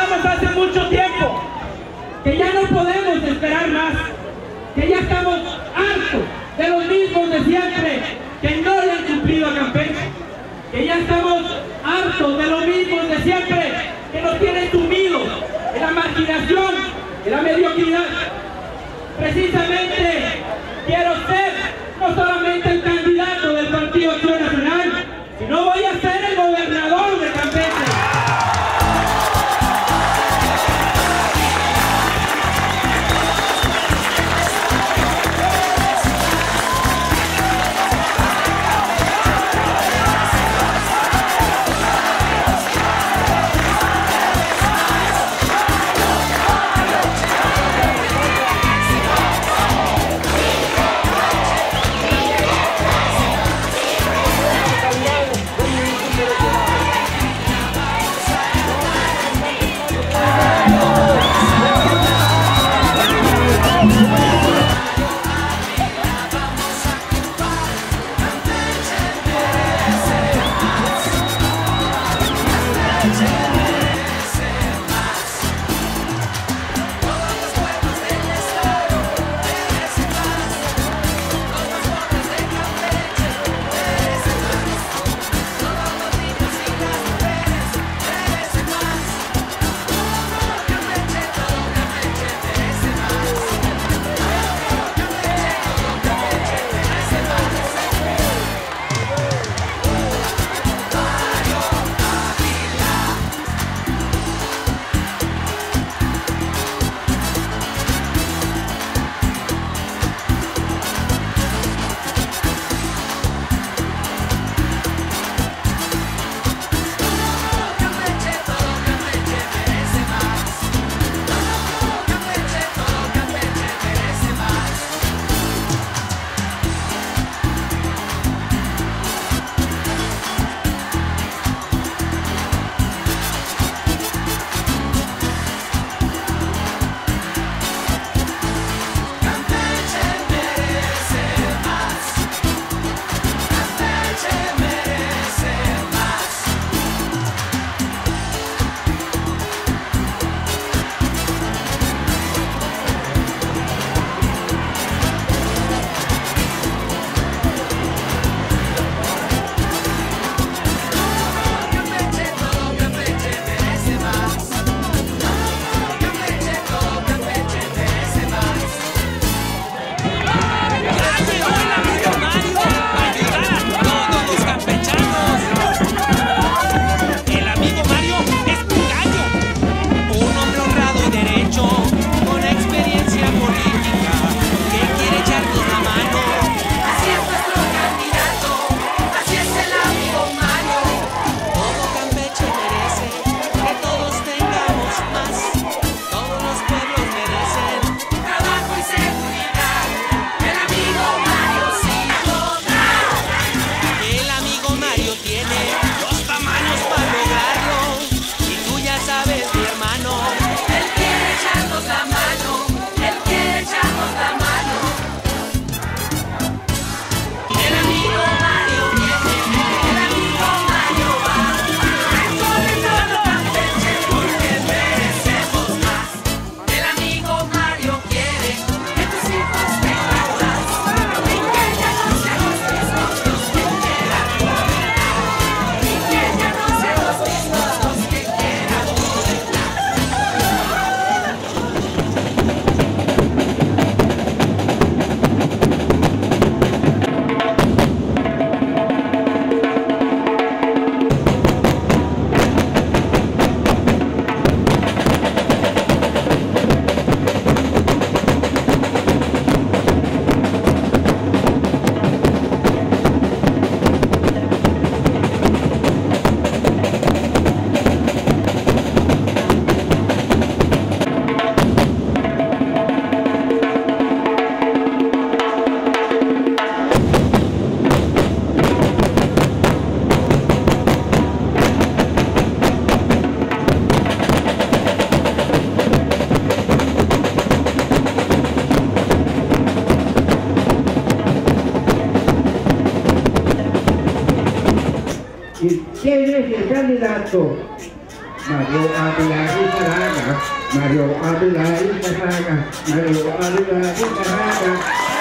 demostramos hace mucho tiempo que ya no podemos esperar más, que ya estamos hartos de los mismos de siempre que no le han cumplido a Campeche, que ya estamos hartos de los mismos de siempre que nos tienen sumidos en la marginación, en la mediocridad. Precisamente quiero ser no solamente el candidato del Partido Acción Nacional, sino voy a ser el gobernador de Campeche. ¿Quién es el candidato Mario Ávila Lizarraga, Mario Ávila Lizarraga, Mario Ávila Lizarraga.